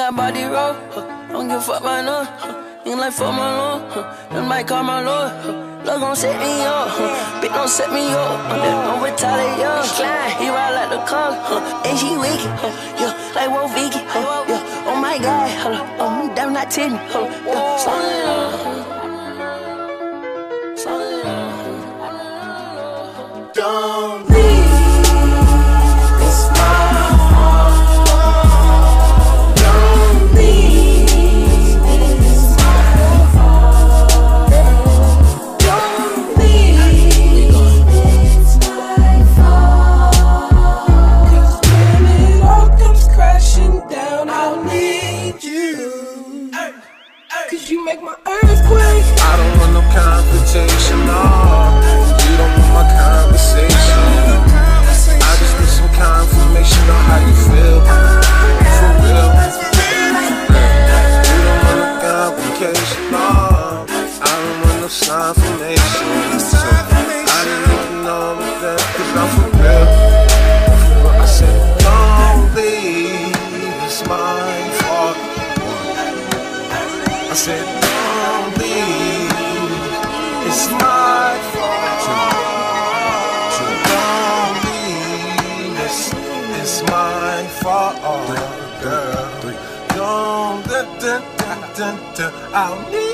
got body roll, don't give a fuck about none. Ain't like fuck my lord, them might call my lord. Love gon' set me up, bitch don't set me up. I'm retaliate, yeah. He ride like the car, and she wicked, yeah, like Wolf Vicky, yeah. Oh my God, damn not titty, yeah. Slow it up, slow it up. Don't leave. Cause you make my earthquake. I don't want no confrontation, no. You don't want my conversation. I just need some confirmation on how you feel. For real. You don't want no complication, no. I don't want no confirmation. So I didn't even know that, cause I'm for real. I said, don't leave, it's my fault. I said, don't leave, it's my fault. Don't leave, it's my fault, girl. Don't, I'll leave.